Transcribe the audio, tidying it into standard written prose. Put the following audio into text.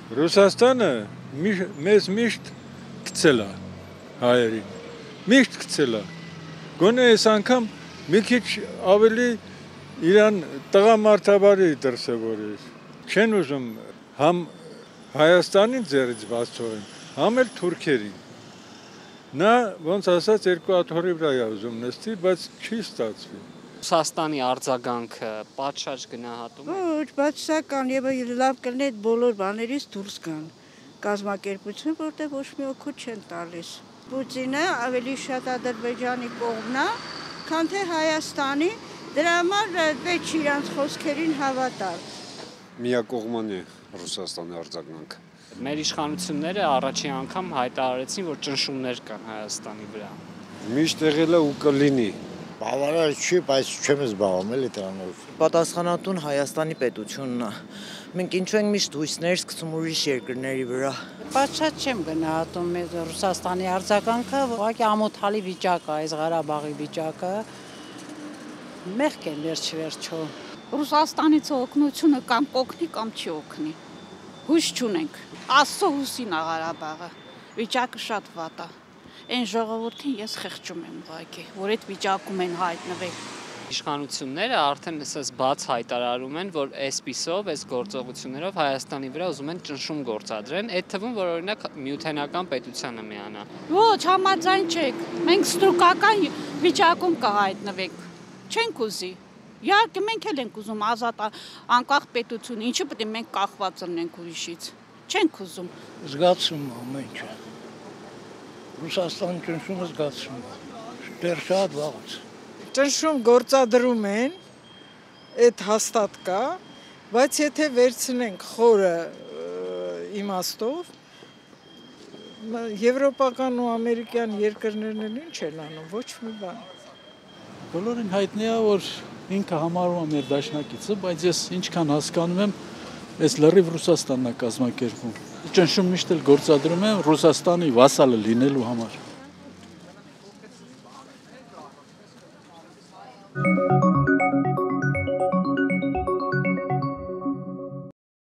Ռուսաստանը մեզ միշտ գցել է հայերին, միշտ գցել է, գոնե այս անգամ մի քիչ ավելի իրան տղամարդաբարի դրսևորել, չեն ուզում համ Հայաստանին ձեռից բաց թողեն, համ էլ թուրքերին, նա ոնց ասած երկու աթոռի վրա է ուզում նստի, բայց չի ստացվի։ Ռուսաստանի արձագանքը պատշաճ գնահատում է։ Ոչ, բացասական եւ լավ կլինի այդ բոլոր բաներից դուրս գան։ Կազմակերպություն, որտեղ ոչ մի օգուտ չեն տալիս։ Պուտինը ավելի շատ Ադրբեջանի կողմն է, քան թե Հայաստանի, դրա համար պետք չի իրանց խոսքերին հավատալ։ Միակողմանի Ռուսաստանի արձագանքը։ Մեր իշխանությունները առաջին անգամ հայտարարեցին, որ ճնշումներ կան Հայաստանի վրա։ Միշտ եղել է ու կլինի։ Բավարար չի, բայց չեմ զբաղվում էլի դրանով։ Պատասխանատուն Հայաստանի պետությունն է։ Մենք ինչու ենք միշտ հույսներ սկսում ուրիշ երկրների վրա։ Պատշաճ չեմ գնահատում Ռուսաստանի արձագանքը, ուղղակի ամոթալի վիճակ է, այս Ղարաբաղի վիճակը։ Մեղք է վերջ-վերջո։ Ռուսաստանից օգնությունը կամ կօգնի, կամ չի օգնի։ Հույս չունենք։ Աստծո հուսին է Ղարաբաղը։ Վիճակը շատ վատ է։ Այն ժողովրդին ես խեղճում եմ ուղղակի, որ այդ վիճակում են հայտնվել։ Իշխանությունները արդեն ասես բաց հայտարարում են, որ այսպիսով, այս գործողություններով Հայաստանի վրա ուզում են ճնշում գործադրեն, այդ թվում, որ օրինակ Միութենական պետությանը միանա։ Ոչ, համաձայն չեք։ Մենք ստրուկական վիճակում կհայտնվենք։ Չենք ուզի։ Իհարկե մենք էլ ենք ուզում ազատ անկախ պետություն, ինչու պետք է մենք կախված լինենք ուրիշից։ Չենք ուզում։ Զգացում ամեն ինչ։ Ռուսաստանի ճնշումը զգացում է, դեռ շատ վաղուց։ Ճնշում գործադրում են, այդ հաստատ կա, բայց եթե վերցնենք խորը իմաստով, եվրոպական ու ամերիկյան երկրներն էլ ինչ են անում, ոչ մի բան։ Բոլորին հայտնի է, որ ինքը համարում է մեր դաշնակիցը, բայց ես ինչքան հասկանում եմ, այս լրիվ Ռուսաստանն է կազմակերպում։ Ճնշում միշտ էլ գործադրում են Ռուսաստանի վասալը լինելու համար։